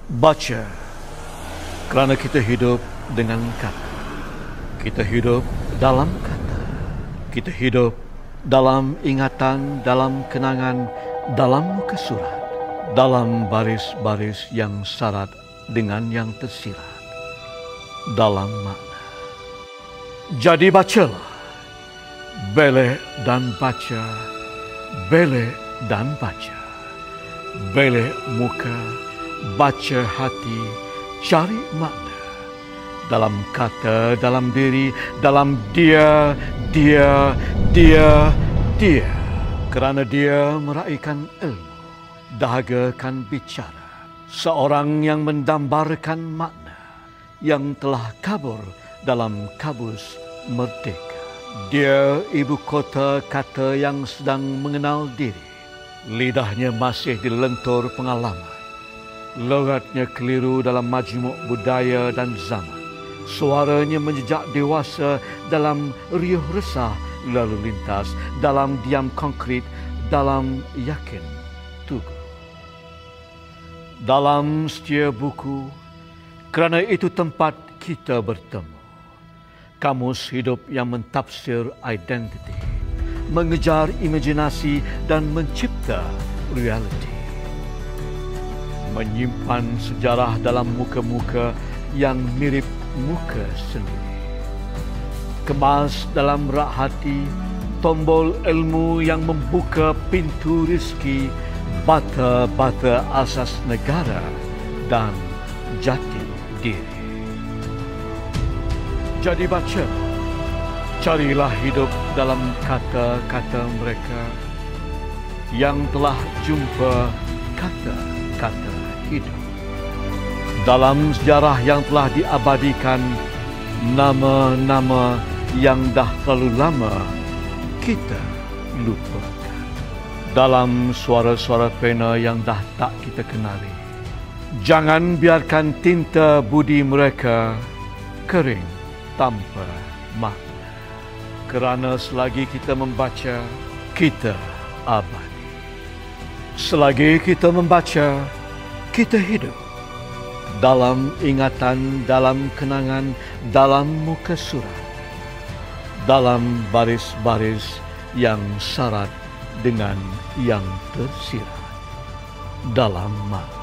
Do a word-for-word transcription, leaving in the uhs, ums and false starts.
Baca, kerana kita hidup dengan kata. Kita hidup dalam kata. Kita hidup dalam ingatan, dalam kenangan, dalam muka surat, dalam baris-baris yang syarat dengan yang tersirat, dalam makna. Jadi bacalah, belek dan baca, belek dan baca, belek muka, baca hati, cari makna. Dalam kata, dalam diri, dalam dia, dia, dia, dia. Kerana dia meraihkan ilmu, dahagakan bicara. Seorang yang mendambarkan makna yang telah kabur dalam kabus merdeka. Dia ibu kota kata yang sedang mengenal diri. Lidahnya masih dilentur pengalaman. Logatnya keliru dalam majmuk budaya dan zaman. Suaranya menjejak dewasa dalam riuh resah lalu lintas, dalam diam konkret, dalam yakin tugu. Dalam setia buku, kerana itu tempat kita bertemu. Kamus hidup yang mentafsir identiti, mengejar imajinasi dan mencipta realiti. Menyimpan sejarah dalam muka-muka yang mirip muka sendiri. Kemas dalam rak hati tombol ilmu yang membuka pintu rezeki, bata-bata asas negara dan jati diri. Jadi baca, carilah hidup dalam kata-kata mereka yang telah jumpa kata-kata hidup. Dalam sejarah yang telah diabadikan, nama-nama yang dah terlalu lama kita lupakan. Dalam suara-suara pena yang dah tak kita kenali, jangan biarkan tinta budi mereka kering tanpa makna. Kerana selagi kita membaca, kita abadi. Selagi kita membaca, kita hidup. Dalam ingatan, dalam kenangan, dalam muka surat, dalam baris-baris yang syarat dengan yang tersirat, dalam makna.